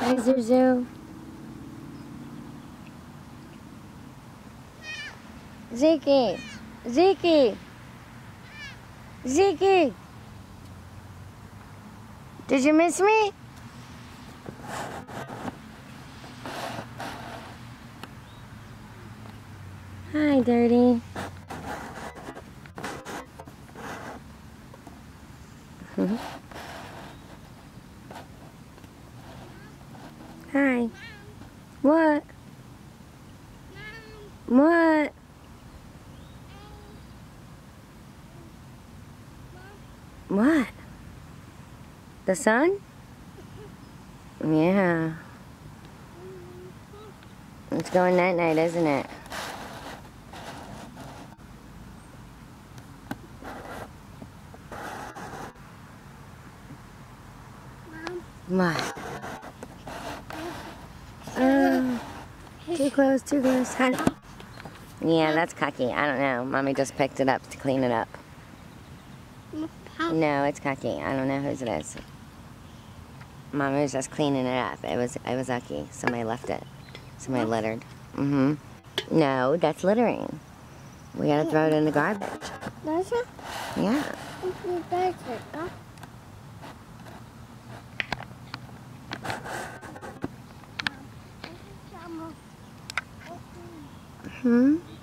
Hi, Zuzu. Zeke. Zeke. Zeke. Did you miss me? Hi, Dirty. Hi. What? What? What? The sun? Yeah. It's going night-night, isn't it? What? Too close, too close. Hi. Yeah, that's Cocky. I don't know. Mommy just picked it up to clean it up. No, it's Cocky. I don't know whose it is. Mommy was just cleaning it up. It was Ucky. Somebody left it. Somebody littered. Mm-hmm. No, that's littering. We gotta throw it in the garbage. Does it? Yeah. Does it? Hmm?